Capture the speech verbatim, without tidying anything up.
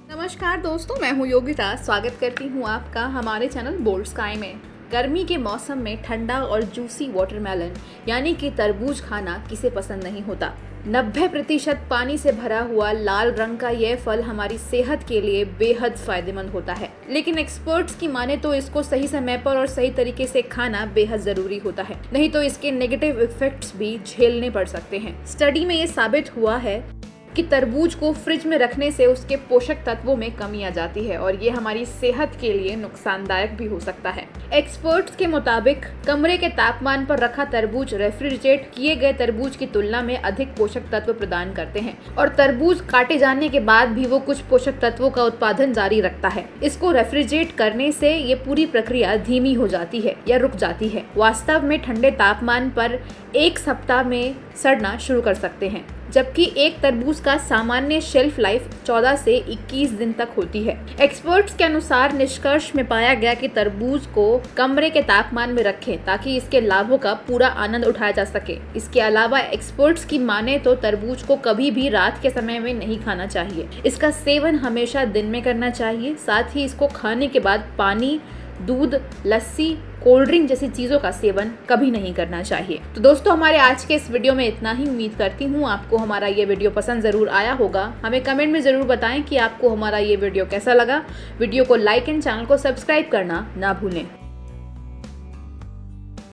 नमस्कार दोस्तों, मैं हूँ योगिता। स्वागत करती हूँ आपका हमारे चैनल बोल्ड स्काई में। गर्मी के मौसम में ठंडा और जूसी वाटरमेलन यानी कि तरबूज खाना किसे पसंद नहीं होता। नब्बे प्रतिशत पानी से भरा हुआ लाल रंग का यह फल हमारी सेहत के लिए बेहद फायदेमंद होता है, लेकिन एक्सपर्ट्स की माने तो इसको सही समय पर और सही तरीके से खाना बेहद जरूरी होता है, नहीं तो इसके नेगेटिव इफेक्ट्स भी झेलने पड़ सकते हैं। स्टडी में ये साबित हुआ है कि तरबूज को फ्रिज में रखने से उसके पोषक तत्वों में कमी आ जाती है और ये हमारी सेहत के लिए नुकसानदायक भी हो सकता है। एक्सपर्ट्स के मुताबिक कमरे के तापमान पर रखा तरबूज रेफ्रिजरेट किए गए तरबूज की तुलना में अधिक पोषक तत्व प्रदान करते हैं और तरबूज काटे जाने के बाद भी वो कुछ पोषक तत्वों का उत्पादन जारी रखता है। इसको रेफ्रिजरेट करने से ये पूरी प्रक्रिया धीमी हो जाती है या रुक जाती है। वास्तव में ठंडे तापमान पर एक सप्ताह में सड़ना शुरू कर सकते हैं, जबकि एक तरबूज का सामान्य शेल्फ लाइफ चौदह से इक्कीस दिन तक होती है। एक्सपर्ट्स के अनुसार निष्कर्ष में पाया गया कि तरबूज को कमरे के तापमान में रखें ताकि इसके लाभों का पूरा आनंद उठाया जा सके। इसके अलावा एक्सपर्ट्स की माने तो तरबूज को कभी भी रात के समय में नहीं खाना चाहिए। इसका सेवन हमेशा दिन में करना चाहिए। साथ ही इसको खाने के बाद पानी, दूध, लस्सी, कोल्ड ड्रिंक जैसी चीज़ों का सेवन कभी नहीं करना चाहिए। तो दोस्तों, हमारे आज के इस वीडियो में इतना ही। उम्मीद करती हूँ आपको हमारा ये वीडियो पसंद ज़रूर आया होगा। हमें कमेंट में ज़रूर बताएं कि आपको हमारा ये वीडियो कैसा लगा। वीडियो को लाइक एंड चैनल को सब्सक्राइब करना ना भूलें।